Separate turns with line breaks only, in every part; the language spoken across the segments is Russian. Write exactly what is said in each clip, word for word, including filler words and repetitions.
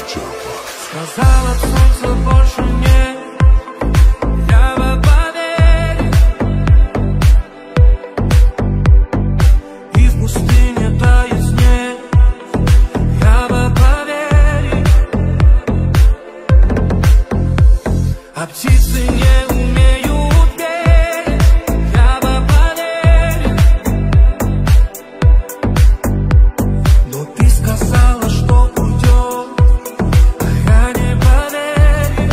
Сказала, солнца больше нет, я бы поверил. И в пустыне тает снег, я бы поверил. А птицы не умеют петь, я бы поверил. Но ты сказала, что уйдет, а я не поверил.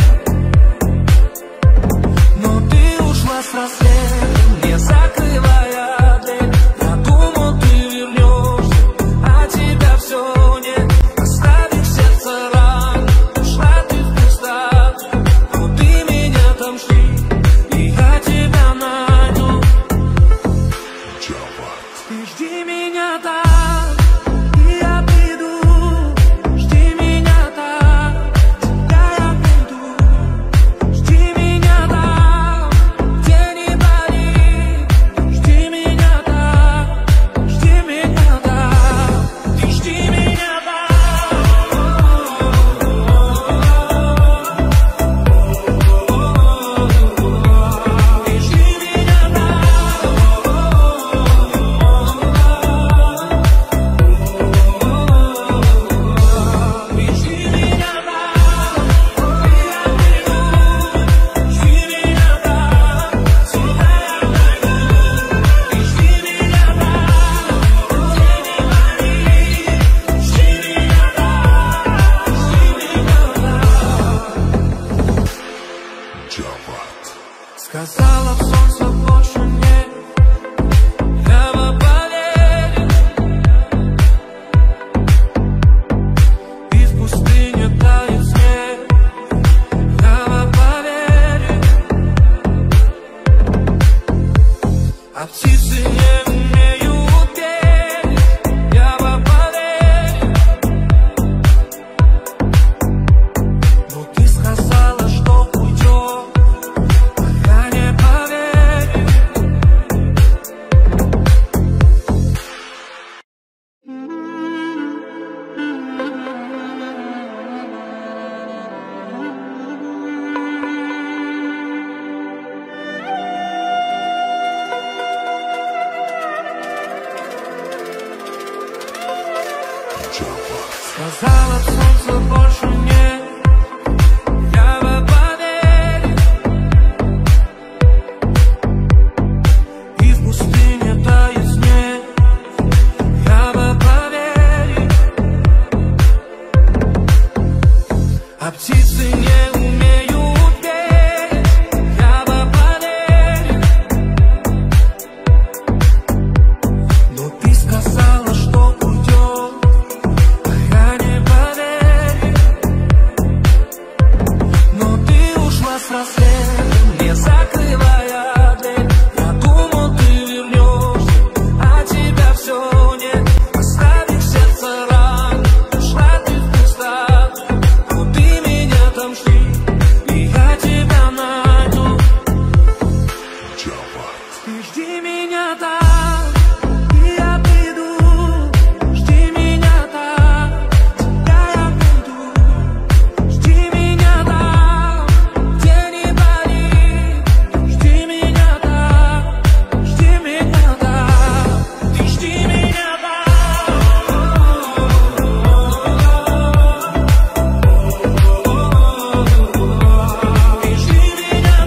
Но ты ушла с рассветом, не закрывая дверь. Я думал, ты вернешься, а тебя все нет. Оставив сердце ран, ушла ты в пустоту. Но ты меня там жди, и я тебя найду. Ты жди меня там, и я приду. Жди меня там, всегда я приду. Жди меня там, где не болит. Жди меня там, жди меня там. Ты жди меня Ты жди меня Ты жди меня там, и я приду. Жди меня там, всегда я найду. Ты жди меня там, где не болит. Жди меня там, жди меня там. Сказала, солнца больше нет, я бы поверил. И в пустыне тает снег, я бы поверил. А птицы не умеют петь, я бы поверил. Но ты сказала, что уйдет, а я не поверил. Сказала, солнца больше нет, я бы поверил. И в пустыне тает снег, я бы поверил. А птицы не умеют петь, я бы поверил. Но ты сказала, что уйдет, а я не поверил. Но ты ушла с рассветом, не закрывая дверь. Я думал, ты вернешься, а тебя все нет. Оставив сердце ран, ушла ты в пустоту. Но ты меня там жди, и я тебя найду. Ты жди меня там, и я приду. Жди меня там, всегда я приду. Жди меня там, где не болит. Жди меня там, жди меня там. Ты жди меня Ты жди меня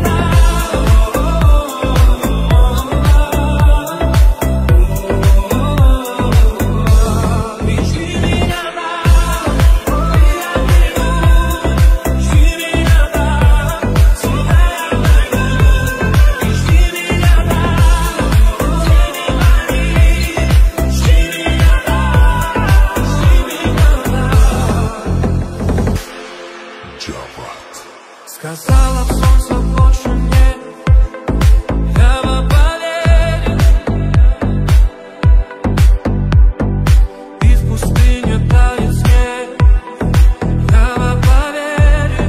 Ты жди меня и я приду. Жди меня там, всегда я найду. Ты жди меня где не болит. Жди меня жди меня Сказала, солнца больше нет, я бы поверил. И в пустыне тает снег, я бы поверил.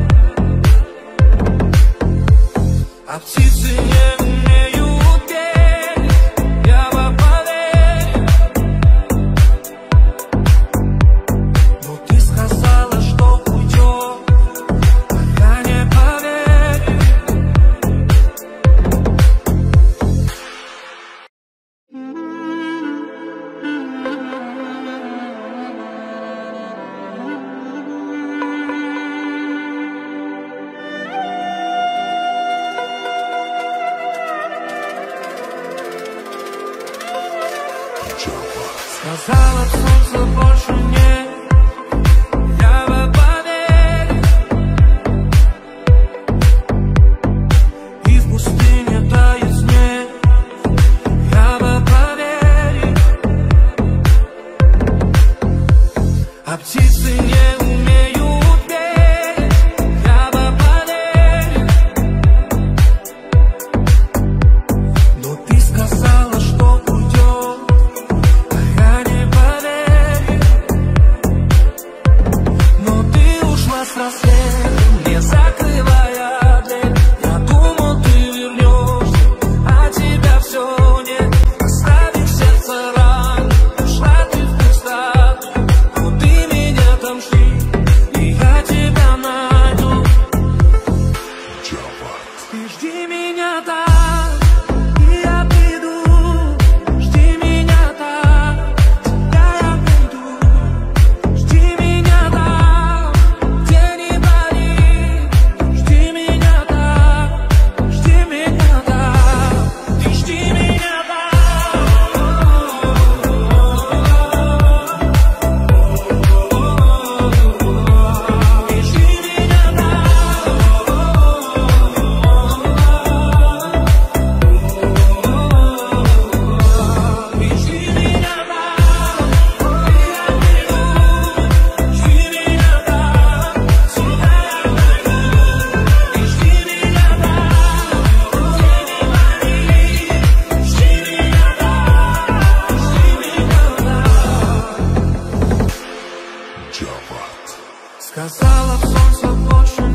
А птицы не умеют петь, я бы поверил. Но ты сказала, что Сказала, солнца больше нет, я бы поверил. И в пустыне тает снег, я бы поверил. А птицы не умеют петь, я бы поверил. Но ты сказала, что уйдешь, а я не поверил. Но ты ушла с рассветом, не закрывая дверь. Я думал, ты вернешься, а тебя все нет. Оставив сердце ран, ушла ты в пустоту. Но ты меня там жди, и я тебя найду. Ты жди меня там, и я приду. Жди меня там, тебя я найду. Жди меня там, где не болит. Жди меня там, жди меня там. Ты жди меня там. Ты жди меня сказала, солнца больше